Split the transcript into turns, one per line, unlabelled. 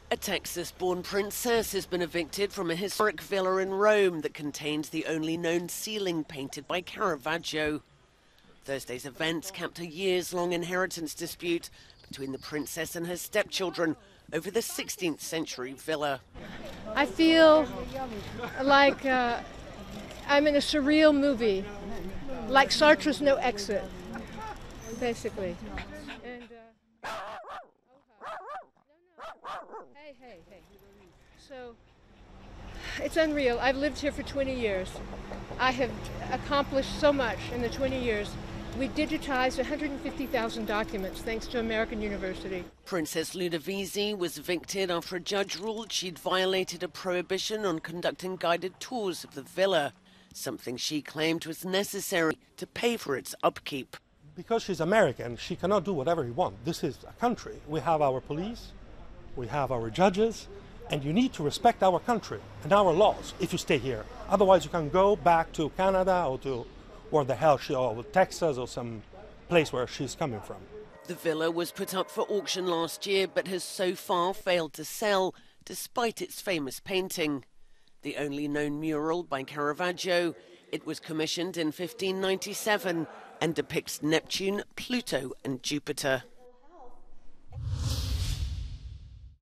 A Texas-born princess has been evicted from a historic villa in Rome that contains the only known ceiling painted by Caravaggio. Thursday's events capped a years-long inheritance dispute between the princess and her stepchildren over the 16th century villa.
I feel like I'm in a surreal movie, like Sartre's No Exit, basically. And, Hey. So, it's unreal. I've lived here for 20 years. I have accomplished so much in the 20 years. We digitized 150,000 documents thanks to American University.
Princess Ludovisi was evicted after a judge ruled she'd violated a prohibition on conducting guided tours of the villa, something she claimed was necessary to pay for its upkeep.
Because she's American, she cannot do whatever she wants. This is a country. We have our police, we have our judges, and you need to respect our country and our laws if you stay here. Otherwise, you can go back to Canada or to where the hell or Texas or some place where she's coming from.
The villa was put up for auction last year but has so far failed to sell despite its famous painting. The only known mural by Caravaggio, it was commissioned in 1597 and depicts Neptune, Pluto and Jupiter.